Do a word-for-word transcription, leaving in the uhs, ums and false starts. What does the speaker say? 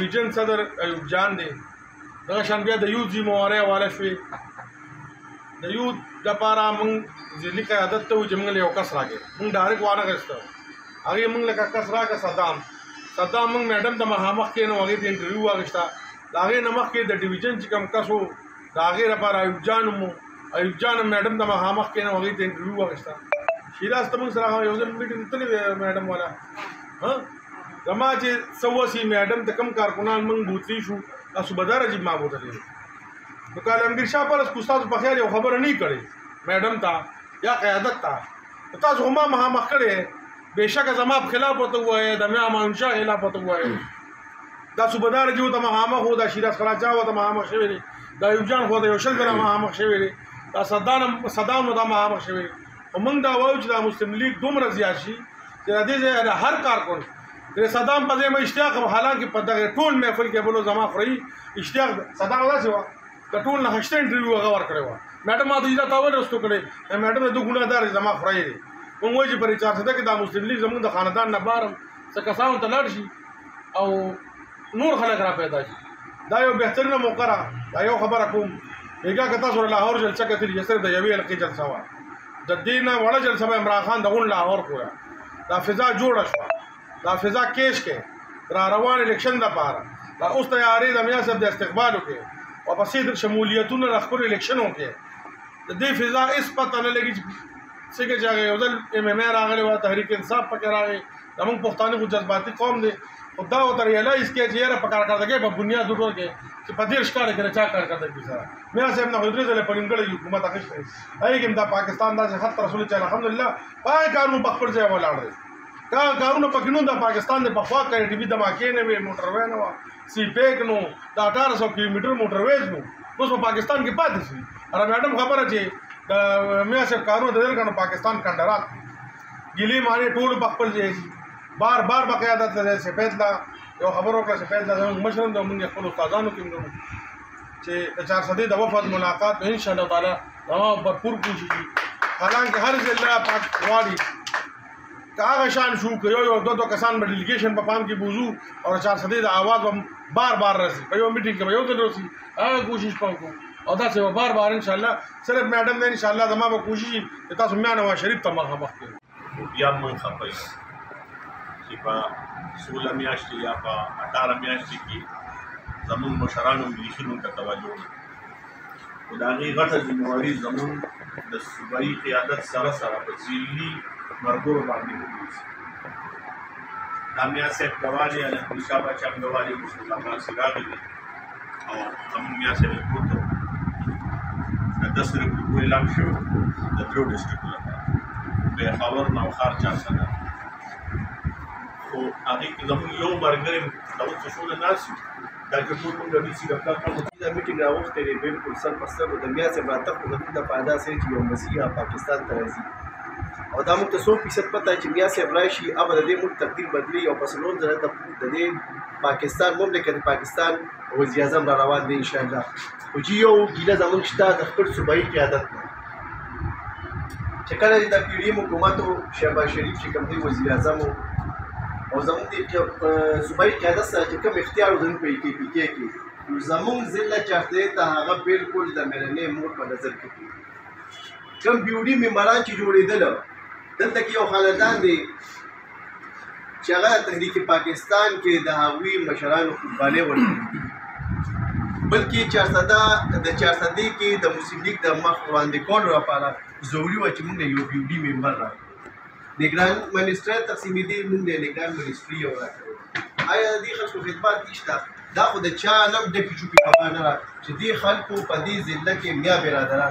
ډیویژن صدر ایوب جان دی. دغه شان بیا د یوت ذموارۍ حواله شوې. د یوت دپاره موږ ضلعي قیادت ته وایو چې موږ له یو کس راکړې. موږ ډایرکټ وانه اخیسته. هغې موږ لکه کس راکړه صدام. صدام موږ میډم ته مخامخ کېنو، هغې ته انټرویو واخیسته. د هغې نه مخکې د ډیویژن چې کوم کس و د هغې لپاره ایوب جان هم ایوب جان هم میډم ته مخامخ کېنو، هغې ته انټرویو واخیسته. شیراز ته موږ سره یو ځل میټینګ تللی دی میډم والا. زما چې څه وسي میډم ته کوم کارکنان موږ بوتلی شو دا صوبهدار عجیب ما بوتلی. نو که عالمګیر شاه پرس کو ستاسو په خیال یو خبره نه کړې میډم ته یا قیادت ته، تاسو خو ما مخامخ کړې. بېشکه زما په خلاف ورته ووایې، د میا امان شاه خلاف ورته ووایې. دا صوبهدار چې ورته مخامخ و، دا شیراز خلاچا ورته مخامخ شوی دی، دا ایوب جان خو د یو شل ځله مخامخ شوی دی، دا صدام صدام ورته مخامخ شوی دی. خو موږ دا وایو چې دا مسلم لیگ دومره زیات شي چې د دې ځای د هر کارکن د صدام په ځای مې اشتیاق هم، حالانکه په دغه ټول محفل کې بلو زما خوري اشتیاق صدام داسې وه د ټول نه هشته انټرویو هغه ورکړې وه. میډم ما ته اجازه اول رستو کړې. میډم د دوه ګناهدار زما خوري دی. موږ وایو چې په چارسده کې دا مسلم لیگ زموږ د خاندان نه بار هم څه کسانو ته لاړ شي او نور خلک را پیدا شي. دا یو بهترینه موقع ده. دا یو خبره کوم بیګا که تاسو لاهور جلسه کتلې صرف د یوې حلقې جلسه وه. د دې نه وړه جلسه به عمران خان د غون لاهور کوله. دا فضا جوړه شوه، دا فضا کیش کې را روان الیکشن دپاره دا اوس تیارې د میا صاحب د استقبالو کې او پسې د شمولیتونو د خپلو الیکشنو کې د دې فضا هېڅ پته نه لګي چې څنګه چې هغه یو ځل ایم ایم ای راغلی وه، تحریک انصاف پکې راغی. زموږ پښتانه خو جذباتي قوم دی، خو دا ورته ریلایز کړي چې یاره په کارکردګۍ په بنیاد وګورو کې چې په دېرش کاله کې د چا کارکردګي سره میا صاحب نه خو درې ځله په نیمګړی حکومت اخیستی. هغې کې هم دا پاکستان داسې خط رسولي چې الحمدلله په هغې کارونو په خپل ځای ولاړ دی. کا کارونه پکې نو د پاکستان د پخوا کړی ټي وي دماکې نه وې، موټر وې نه وه، سی پیک نو، د اټاره سو کیلومیټر موټر ویز نو، اوس په پاکستان کې پاتې شي. اره میډم خبره چې د میا صاحب کارونه د دې کنه پاکستان کنډرات ګیلې مانې ټول په خپل ځای بار بار په قیادت له سپید لا یو خبر وکړه. سپید لا زموږ مشرم د موږ خپل استادانو کې موږ چې د چارسدې د وفد ملاقات ان شاء الله تعالی زما भरपूर کوشش وي. حالانکه هر ضلع پاک غواړي که هغه شان شو که یو یو دو دو کسان به ډیلیګیشن په پام کې بوزو او چارسدې د آواز به بار بار رسي، په یو میټینګ کې به یو ځل رسي. هغه کوشش به وکړو او داسې به بار بار ان شاء الله. صرف میډم نه ان شاء الله زما به کوشش چې تاسو میا نواز شریف ته مخامخ کړو. بیا موږ خفه یو چې په سوله میاشتې یا په اټاره میاشتې کې زموږ مشرانو ملیشنو ته توجه وکړي. خو د هغې غټه ذمواري زموږ د صوبایي قیادت سره سره په ضلعي مرګورو باندې ولیږي. دا میا صاحب ګواه دی، علمګیر شاه باچا هم ګواه دی، رسول الله پاک راغلی دی او زموږ میا صاحب یې پورته د دس ریپورټ اعلان شوی د درو ډسټرکټو لپاره پېښور، نوښار، چارسده. خو هغې کې زموږ یو ملګری د اوس څه ناست وي دا چې ټول موږ د ډي سي دفتر ته دا میټینګ راوښتی دی بلکل سر په سر د میا صاحب راتګ خو زموږ دپاره داسې چې یو مسیحا پاکستان ته راځي او دا موږ ته څو فیصد پته چې میا صاحب راشي هغه د دې موږ تقدیر بدلوي او په څلور زره د دې پاکستان مملکت پاکستان وزیر اعظم را روان دی انشاءالله. خو چې یو ګیله زموږ شته د خپل صوبایي قیادت نه چې کله د پی ډي ایم حکومت و شهباز شریف چې کوم دی وزیر اعظم و او زموږ د صوبایي قیادت سره چې کوم اختیار و زموږ په پی پي کې کې زموږ ضلع چارسدې ته هغه بلکل د مېرمنې مور په نظر کې دي. کوم بیوډي ممبران چې جوړېدله دلته کې یو خاندان دی چې هغه تحریک پاکستان کې د هغوی مشرانو قربانۍ ورکړي، بلکې چارسده د چارسدې کې د مسلم لیگ د مخ وړاندې کولو لپاره ضروري وه چې موږ له یو بیوډي ممبر راکړو. نګران منسټر تقسیمېدې موږ د نګران منسټري یو راکړو. آیا د دې خلکو خدمات نشته؟ دا خو د چا نم ډکې چوپې خبره نه ده چې دې خلکو په دې ضلع کې میا برادران